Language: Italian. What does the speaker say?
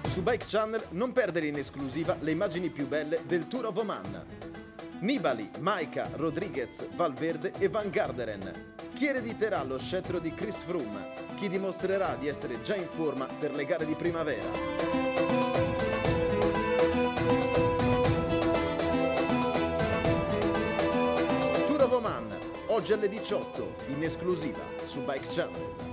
Su Bike Channel non perdere in esclusiva le immagini più belle del Tour of Oman. Nibali, Maika, Rodriguez, Valverde e Van Garderen. Chi erediterà lo scettro di Chris Froome? Chi dimostrerà di essere già in forma per le gare di primavera? Tour of Oman, oggi alle 18, in esclusiva su Bike Channel.